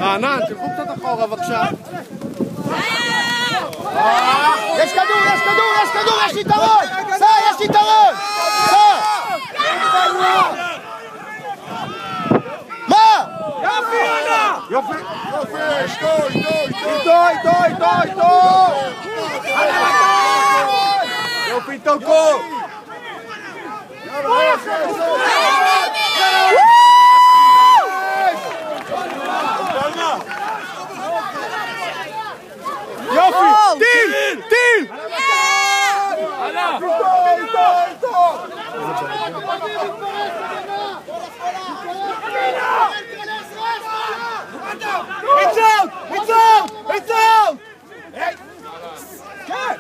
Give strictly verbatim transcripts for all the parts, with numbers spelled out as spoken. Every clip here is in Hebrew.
רענן, תלכו קצת אחורה בבקשה. יש כדור, יש כדור, יש כדור, יש יתרון! סע, יש יתרון! סע! מה? יופי, יונה! יופי! יופי! איתו, איתו, איתו! איתו, איתו, איתו! יופי, תוקו! יופי! טיל! טיל! איתו, איתו, איתו! It's out! It's out! It's out! כן!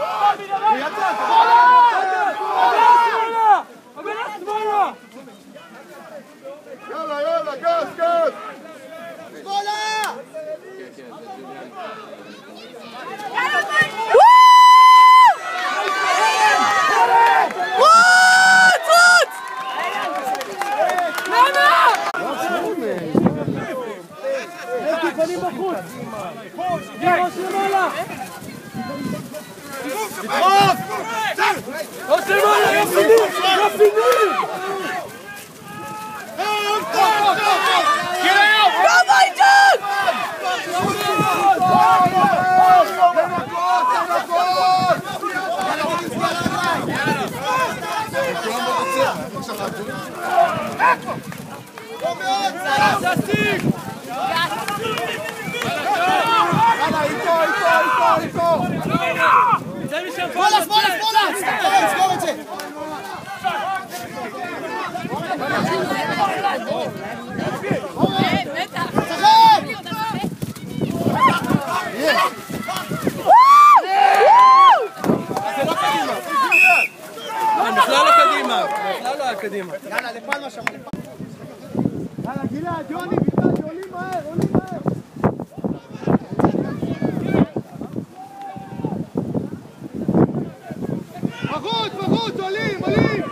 יאללה, יאללה, גז, גז! שמאלה! פנים בחוץ! ראש למעלה! לדחוף! ראש למעלה! יא פינים! יא פינים! בראבו איתן! יאללה, איתו, איתו, איתו, איתו! שמאלה, שמאלה, שמאלה! סגור את זה! בכלל לא קדימה, בכלל לא היה קדימה. יאללה, לפלמה שם, לפלמה. יאללה, גלעד, יוני, גלעד, עולים מהר, עולים מהר. בחוץ, בחוץ, עולים, עולים.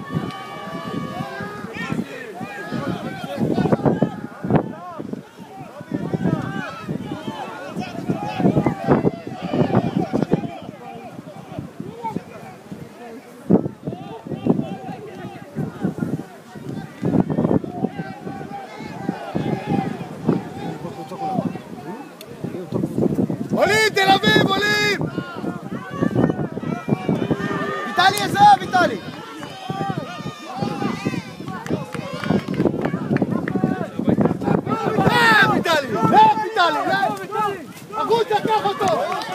עולים, תל אביב, עולים! ויטלי, עזוב, ויטלי! אה, ויטלי! אה, ויטלי! החוצה, קח אותו!